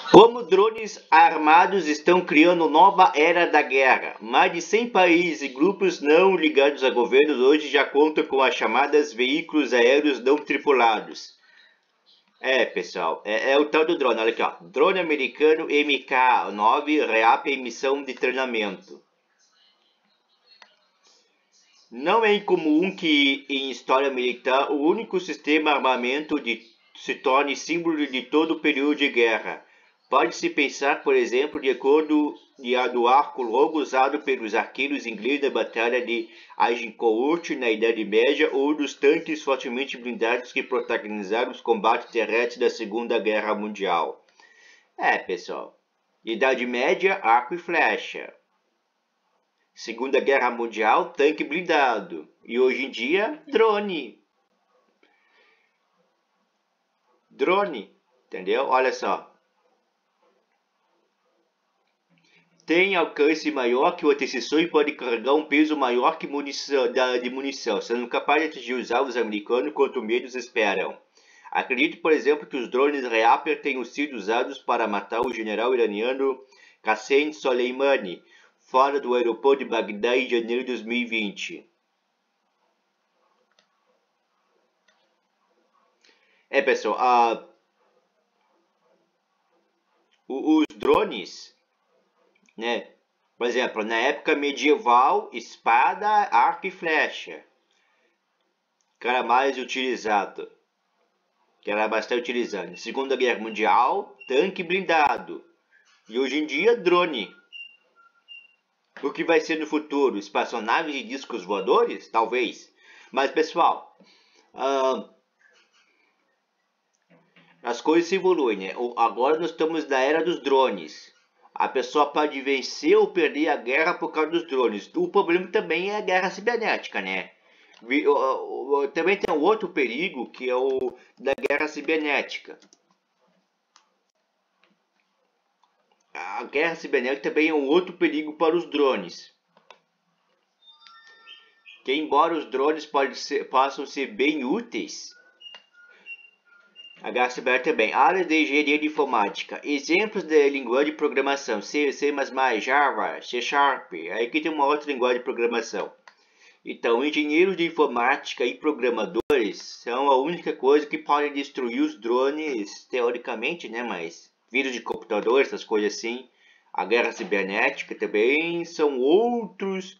Como drones armados estão criando nova era da guerra. Mais de 100 países e grupos não ligados a governos hoje já contam com as chamadas veículos aéreos não tripulados. Pessoal, é o tal do drone. Olha aqui, ó. Drone americano MK-9 reape em missão de treinamento. Não é incomum que, em história militar, o único sistema armamento se torne símbolo de todo o período de guerra. Pode-se pensar, por exemplo, do arco longo usado pelos arqueiros ingleses na Batalha de Agincourt na Idade Média ou dos tanques fortemente blindados que protagonizaram os combates terrestres da Segunda Guerra Mundial. Pessoal, Idade Média, arco e flecha. Segunda Guerra Mundial, tanque blindado. E hoje em dia, drone. Drone, entendeu? Olha só. Tem alcance maior que o antecessor e pode carregar um peso maior que munição, sendo capaz de atingir os alvos americanos quanto menos esperam. Acredito, por exemplo, que os drones Reaper tenham sido usados para matar o general iraniano Qassem Soleimani, fora do aeroporto de Bagdá em janeiro de 2020. Pessoal, os drones, né? Por exemplo, na época medieval, espada, arco e flecha, que era mais utilizado, que era bastante utilizado. Na Segunda Guerra Mundial, tanque blindado. E hoje em dia, drone. O que vai ser no futuro? Espaçonaves e discos voadores? Talvez. Mas, pessoal, as coisas se evoluem, né? Agora nós estamos na era dos drones. A pessoa pode vencer ou perder a guerra por causa dos drones. O problema também é a guerra cibernética, né? Também tem um outro perigo, que é o da guerra cibernética. A guerra cibernética também é um outro perigo para os drones. Que embora os drones possam ser bem úteis, a guerra cibernética também. Área de engenharia de informática. Exemplos de linguagem de programação. C, C++, Java, C Sharp. Aí aqui tem uma outra linguagem de programação. Então, engenheiros de informática e programadores são a única coisa que podem destruir os drones, teoricamente, né? Mas vírus de computador, essas coisas assim, a guerra cibernética também são outros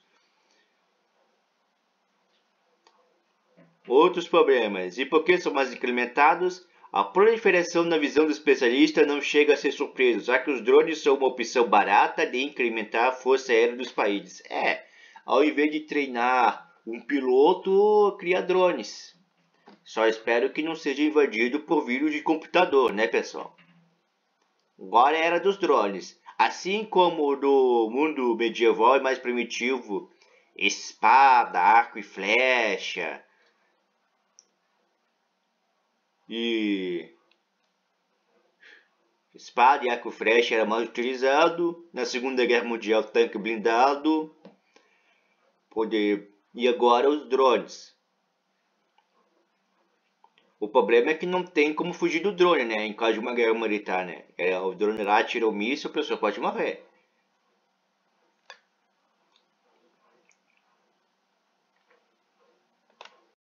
problemas. E por que são mais incrementados? A proliferação na visão do especialista não chega a ser surpresa, já que os drones são uma opção barata de incrementar a força aérea dos países. Ao invés de treinar um piloto, cria drones. Só espero que não seja invadido por vírus de computador, né, pessoal? Agora é a era dos drones. Assim como no mundo medieval e mais primitivo, espada, arco e flecha. E espada e arco e flecha era mais utilizado. Na Segunda Guerra Mundial, tanque blindado. E agora os drones. O problema é que não tem como fugir do drone, né? Em caso de uma guerra militar, né? O drone lá tira o míssil, a pessoa pode morrer.